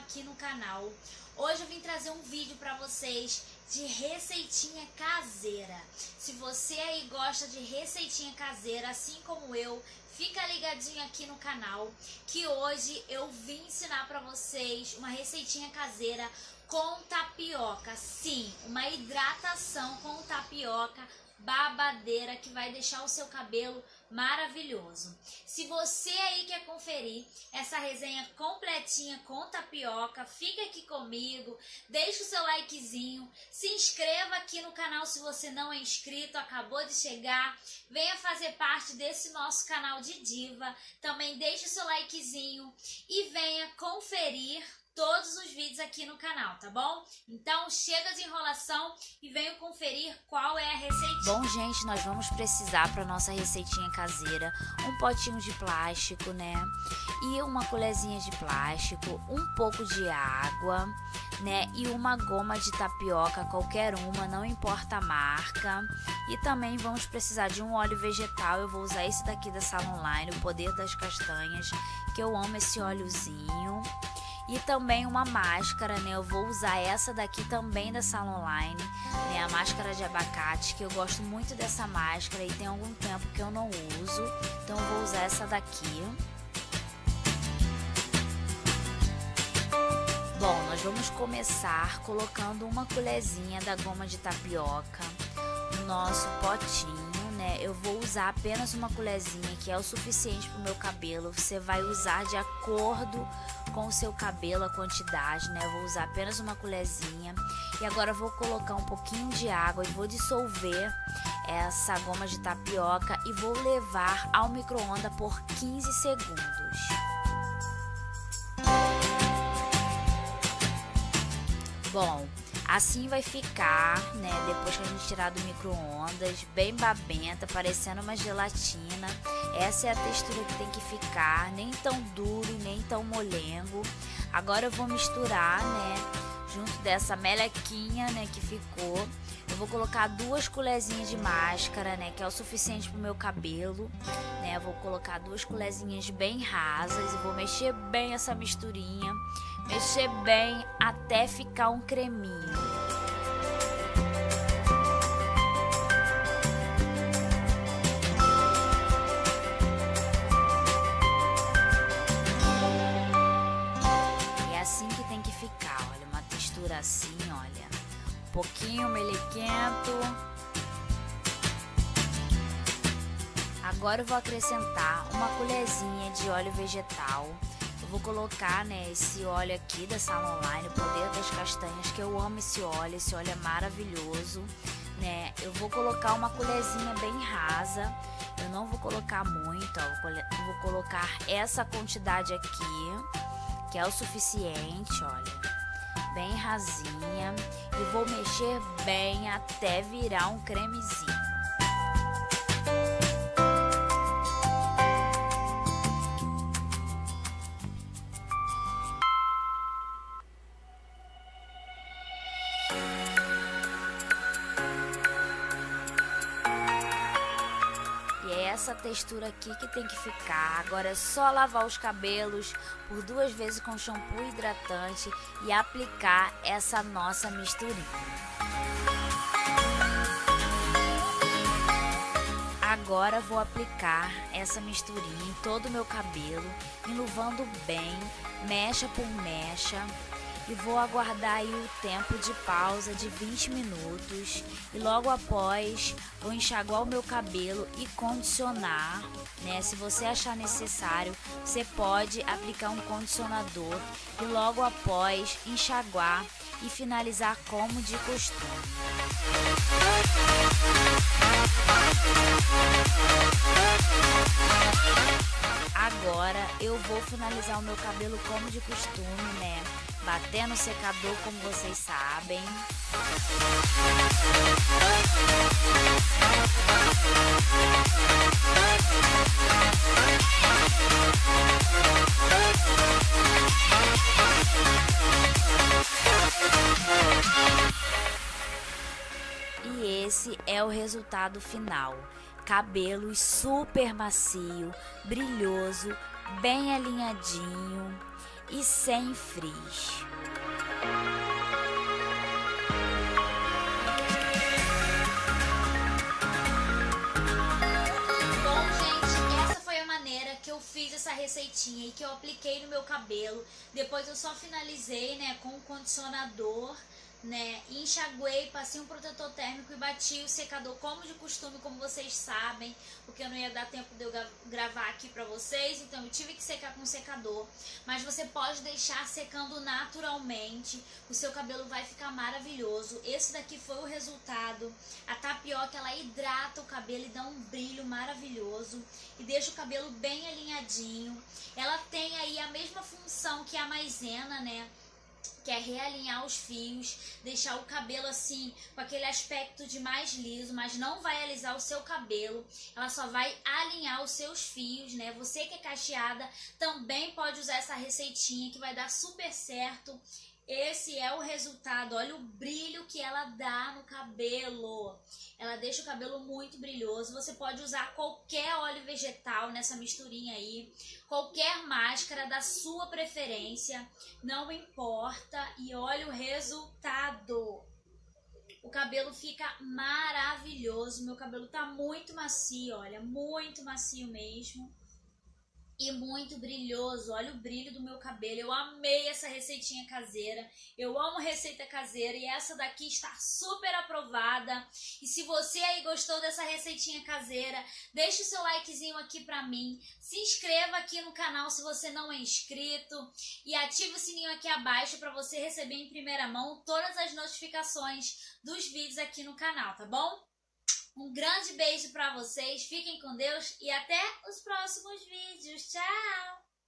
aqui no canal. Hoje eu vim trazer um vídeo para vocês de receitinha caseira. Se você aí gosta de receitinha caseira, assim como eu, fica ligadinho aqui no canal, que hoje eu vim ensinar para vocês uma receitinha caseira com tapioca. Sim, uma hidratação com tapioca babadeira que vai deixar o seu cabelo maravilhoso. Se você aí quer conferir essa resenha completinha com tapioca, fica aqui comigo, deixa o seu likezinho, se inscreva aqui no canal se você não é inscrito, acabou de chegar, venha fazer parte desse nosso canal de diva, também deixa o seu likezinho e venha conferir todos os vídeos aqui no canal, tá bom? Então chega de enrolação e venham conferir qual é a receitinha. Bom, gente, nós vamos precisar para nossa receitinha caseira um potinho de plástico, né? E uma colherzinha de plástico, um pouco de água, né? E uma goma de tapioca, qualquer uma, não importa a marca. E também vamos precisar de um óleo vegetal. Eu vou usar esse daqui da Salonline, o Poder das Castanhas, que eu amo esse óleozinho. E também uma máscara, né? Eu vou usar essa daqui também da Salonline, né? A máscara de abacate, que eu gosto muito dessa máscara e tem algum tempo que eu não uso. Então eu vou usar essa daqui. Bom, nós vamos começar colocando uma colherzinha da goma de tapioca no nosso potinho, né? Eu vou usar apenas uma colherzinha, que é o suficiente para o meu cabelo. Você vai usar de acordo com o seu cabelo a quantidade, né? Eu vou usar apenas uma colherzinha. E agora eu vou colocar um pouquinho de água e vou dissolver essa goma de tapioca e vou levar ao micro-ondas por 15 segundos. Bom, assim vai ficar, né? Depois que a gente tirar do micro-ondas, bem babenta, parecendo uma gelatina. Essa é a textura que tem que ficar, nem tão duro e nem tão molengo. Agora eu vou misturar, né? Junto dessa melequinha, né? Que ficou. Eu vou colocar 2 colherzinhas de máscara, né? Que é o suficiente pro meu cabelo, né? Eu vou colocar 2 colherzinhas bem rasas e vou mexer bem essa misturinha. Mexer bem até ficar um creminho. É assim que tem que ficar, olha, uma textura assim, olha, um pouquinho melequento. Agora eu vou acrescentar uma colherzinha de óleo vegetal. Vou colocar, né, esse óleo aqui da Salonline, o Poder das Castanhas, que eu amo esse óleo é maravilhoso, né? Eu vou colocar uma colherzinha bem rasa, eu não vou colocar muito, ó, eu vou colocar essa quantidade aqui, que é o suficiente, olha, bem rasinha, e vou mexer bem até virar um cremezinho. Essa textura aqui que tem que ficar. Agora é só lavar os cabelos por 2 vezes com shampoo hidratante e aplicar essa nossa misturinha. Agora vou aplicar essa misturinha em todo o meu cabelo, enluvando bem, mecha por mecha. E vou aguardar aí o tempo de pausa de 20 minutos e logo após vou enxaguar o meu cabelo e condicionar, né? Se você achar necessário, você pode aplicar um condicionador e logo após enxaguar e finalizar como de costume. Agora eu vou finalizar o meu cabelo como de costume, né? Bater no secador, como vocês sabem. E esse é o resultado final. Cabelo super macio, brilhoso, bem alinhadinho. e sem frizz. Que eu fiz essa receitinha e que eu apliquei no meu cabelo. Depois eu só finalizei, né, com o condicionador, né, enxaguei, passei um protetor térmico e bati o secador como de costume, como vocês sabem, porque não ia dar tempo de eu gravar aqui pra vocês, então eu tive que secar com secador. Mas você pode deixar secando naturalmente, o seu cabelo vai ficar maravilhoso. Esse daqui foi o resultado. A tapioca, ela hidrata o cabelo e dá um brilho maravilhoso e deixa o cabelo bem alinhadinho. Ela tem aí a mesma função que a maisena, né, que é realinhar os fios, deixar o cabelo assim, com aquele aspecto de mais liso, mas não vai alisar o seu cabelo, ela só vai alinhar os seus fios, né? Você que é cacheada também pode usar essa receitinha que vai dar super certo. Esse é o resultado, olha o brilho que ela dá no cabelo. Ela deixa o cabelo muito brilhoso. Você pode usar qualquer óleo vegetal nessa misturinha aí, qualquer máscara da sua preferência, não importa. E olha o resultado. O cabelo fica maravilhoso. Meu cabelo tá muito macio, olha, muito macio mesmo. E muito brilhoso, olha o brilho do meu cabelo. Eu amei essa receitinha caseira, eu amo receita caseira e essa daqui está super aprovada. E se você aí gostou dessa receitinha caseira, deixa o seu likezinho aqui pra mim, se inscreva aqui no canal se você não é inscrito e ative o sininho aqui abaixo para você receber em primeira mão todas as notificações dos vídeos aqui no canal, tá bom? Um grande beijo para vocês, fiquem com Deus e até os próximos vídeos. Tchau!